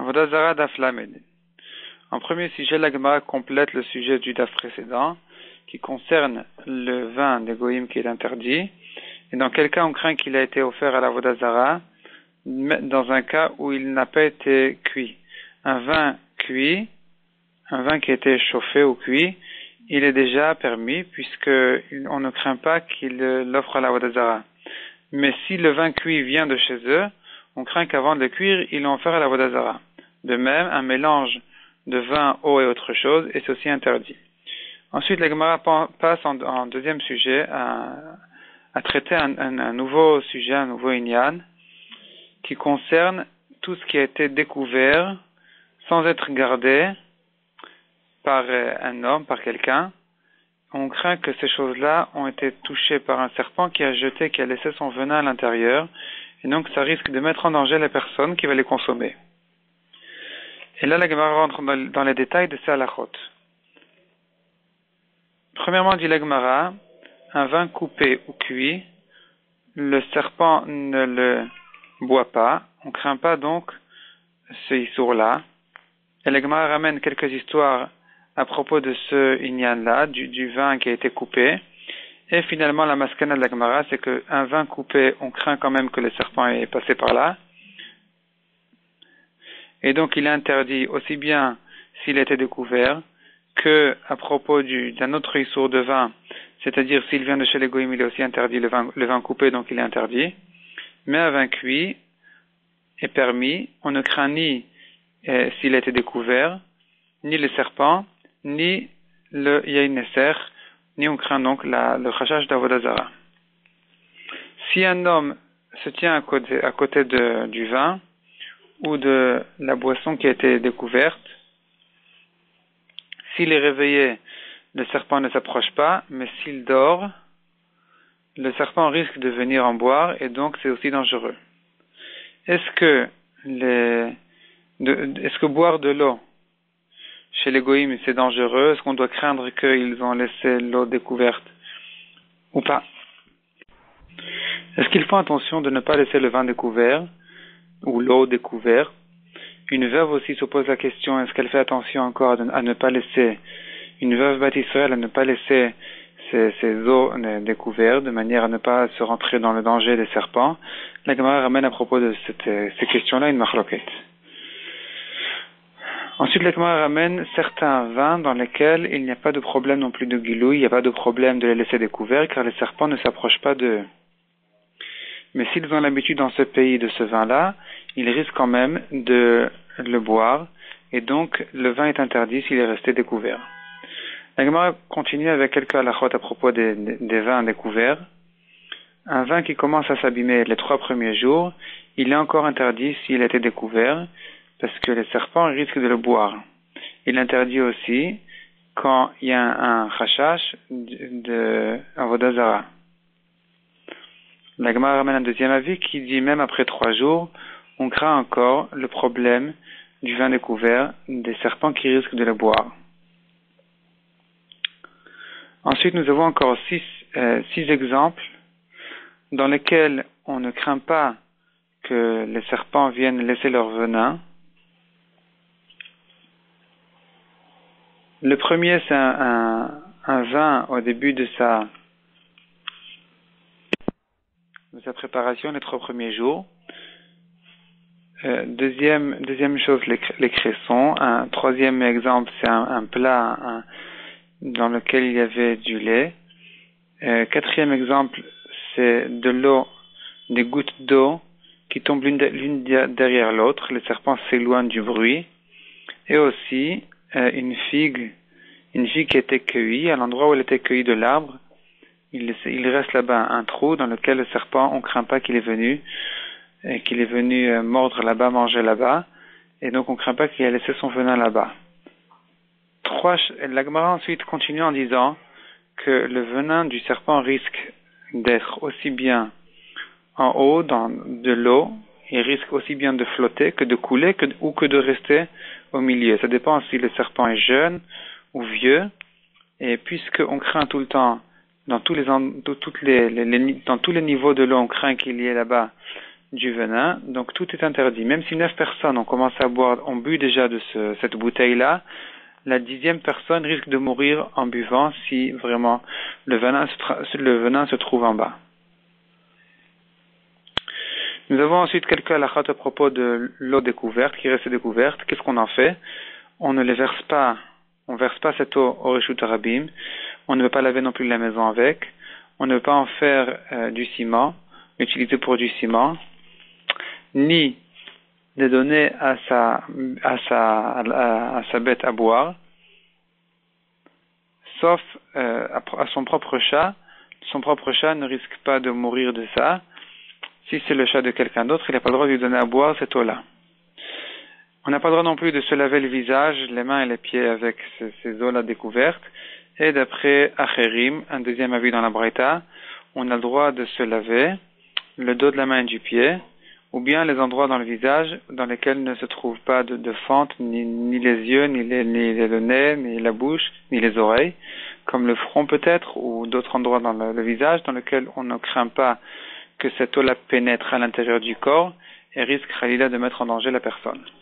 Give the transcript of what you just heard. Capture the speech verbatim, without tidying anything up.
Avodah Zara Daf Lamed. En premier sujet, la Gemara complète le sujet du Daf précédent, qui concerne le vin des Goïm qui est interdit, et dans quel cas on craint qu'il a été offert à la Avodah Zara, dans un cas où il n'a pas été cuit. Un vin cuit, un vin qui a été chauffé ou cuit, il est déjà permis, puisque on ne craint pas qu'il l'offre à la Avodah Zara. Mais si le vin cuit vient de chez eux, on craint qu'avant de le cuire, ils l'ont offert à la Avodah Zara. De même, un mélange de vin, eau et autre chose est aussi interdit. Ensuite, la Gemara passe en, en deuxième sujet à, à traiter un, un, un nouveau sujet, un nouveau inyan, qui concerne tout ce qui a été découvert sans être gardé par un homme, par quelqu'un. On craint que ces choses-là ont été touchées par un serpent qui a jeté, qui a laissé son venin à l'intérieur, et donc ça risque de mettre en danger la personne qui va les consommer. Et là, la Gemara rentre dans, dans les détails de ces halachot. Premièrement, dit la Gemara, un vin coupé ou cuit, le serpent ne le boit pas, on ne craint pas donc ce issour-là. Et la Gemara ramène quelques histoires à propos de ce inyan-là, du, du vin qui a été coupé. Et finalement, la maskana de la Gemara, c'est qu'un vin coupé, on craint quand même que le serpent est passé par là. Et donc, il est interdit aussi bien s'il a été découvert que à propos du, d'un autre issour de vin, c'est-à-dire s'il vient de chez les Goïm, il est aussi interdit le vin, le vin coupé, donc il est interdit. Mais un vin cuit est permis. On ne craint ni eh, s'il a été découvert, ni le serpent, ni le yain neser, ni on craint donc la, le chashash d'Avodah Zara. Si un homme se tient à côté, à côté de, du vin ou de la boisson qui a été découverte, s'il est réveillé, le serpent ne s'approche pas, mais s'il dort, le serpent risque de venir en boire et donc c'est aussi dangereux. Est-ce que les, de, est-ce que boire de l'eau chez les goïms c'est dangereux? Est-ce qu'on doit craindre qu'ils ont laissé l'eau découverte ou pas? Est-ce qu'ils font attention de ne pas laisser le vin découvert ou l'eau découverte? Une veuve aussi se pose la question, est-ce qu'elle fait attention encore à ne pas laisser, une veuve bâtisseur à ne pas laisser ses, ses eaux découvertes de manière à ne pas se rentrer dans le danger des serpents? La Gemara ramène à propos de cette, ces questions-là une machloket. Ensuite, la Gemara ramène certains vins dans lesquels il n'y a pas de problème non plus de guilouille, il n'y a pas de problème de les laisser découverts car les serpents ne s'approchent pas d'eux. Mais s'ils ont l'habitude dans ce pays de ce vin-là, ils risquent quand même de le boire, et donc le vin est interdit s'il est resté découvert. La Gemara continue avec quelques halachot à propos des, des, des vins découverts. Un vin qui commence à s'abîmer les trois premiers jours, il est encore interdit s'il a été découvert, parce que les serpents risquent de le boire. Il est interdit aussi quand il y a un, un chashash de, de Avodah Zara. La Gemara ramène un deuxième avis qui dit même après trois jours, on craint encore le problème du vin découvert, des serpents qui risquent de le boire. Ensuite, nous avons encore six, euh, six exemples dans lesquels on ne craint pas que les serpents viennent laisser leur venin. Le premier, c'est un, un, un vin au début de sa de sa préparation les trois premiers jours. Euh, deuxième, deuxième chose, les, les cressons. Un troisième exemple, c'est un, un plat un, dans lequel il y avait du lait. Euh, quatrième exemple, c'est de l'eau, des gouttes d'eau qui tombent l'une, de, l'une derrière l'autre. Les serpents s'éloignent du bruit. Et aussi, euh, une figue, une figue qui était cueillie, à l'endroit où elle était cueillie de l'arbre, Il, il reste là-bas un trou dans lequel le serpent, on craint pas qu'il est venu, et qu'il est venu mordre là-bas, manger là-bas, et donc on craint pas qu'il ait laissé son venin là-bas. Trois, la Gemara ensuite continue en disant que le venin du serpent risque d'être aussi bien en haut, dans de l'eau, il risque aussi bien de flotter que de couler, que, ou que de rester au milieu. Ça dépend si le serpent est jeune ou vieux, et puisqu'on craint tout le temps dans tous les, toutes les, les, les, dans tous les niveaux de l'eau, on craint qu'il y ait là-bas du venin, donc tout est interdit. Même si neuf personnes ont commencé à boire, ont bu déjà de ce, cette bouteille-là, la dixième personne risque de mourir en buvant si vraiment le venin se, tra- le venin se trouve en bas. Nous avons ensuite quelques halachot à propos de l'eau découverte, qui reste découverte. Qu'est-ce qu'on en fait? On ne les verse pas, on verse pas cette eau au Reshut Harabim. On ne veut pas laver non plus la maison avec. On ne veut pas en faire euh, du ciment, l'utiliser pour du ciment, ni de donner à sa, à sa, à, à sa bête à boire, sauf euh, à, à son propre chat. Son propre chat ne risque pas de mourir de ça. Si c'est le chat de quelqu'un d'autre, il n'a pas le droit de lui donner à boire cette eau-là. On n'a pas le droit non plus de se laver le visage, les mains et les pieds avec ces, ces eaux-là découvertes. Et d'après Acherim, un deuxième avis dans la Braïta, on a le droit de se laver le dos de la main et du pied, ou bien les endroits dans le visage dans lesquels ne se trouve pas de, de fente, ni, ni les yeux, ni, les, ni le nez, ni la bouche, ni les oreilles, comme le front peut-être, ou d'autres endroits dans le, le visage dans lesquels on ne craint pas que cette eau-là pénètre à l'intérieur du corps et risque, khalila, de mettre en danger la personne.